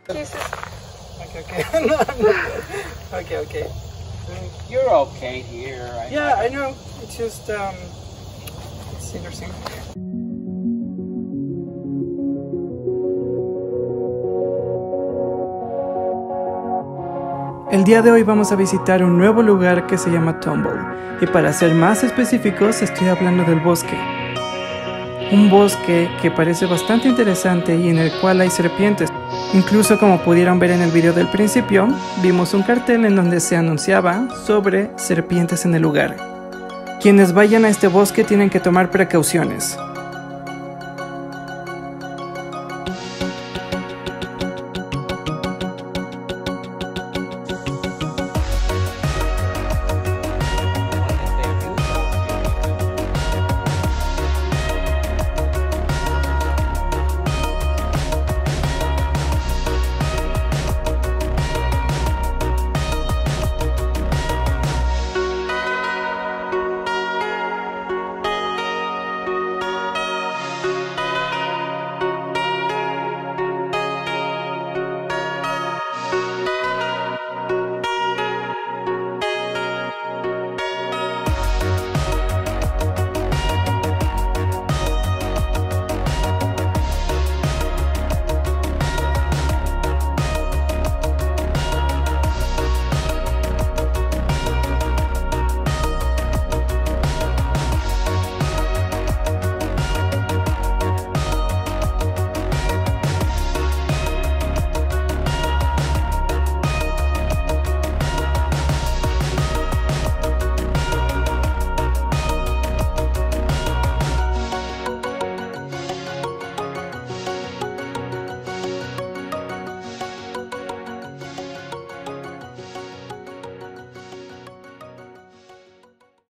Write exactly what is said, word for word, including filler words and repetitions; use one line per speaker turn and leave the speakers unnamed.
Jesus.
Okay, okay. No, no. Okay, okay.
You're okay here. I
Yeah, I know. It's just, um, it's interesting. El día de hoy vamos a visitar un nuevo lugar que se llama Tumble, y para ser más específicos estoy hablando del bosque. Un bosque que parece bastante interesante y en el cual hay serpientes. Incluso, como pudieron ver en el video del principio, vimos un cartel en donde se anunciaba sobre serpientes en el lugar. Quienes vayan a este bosque tienen que tomar precauciones.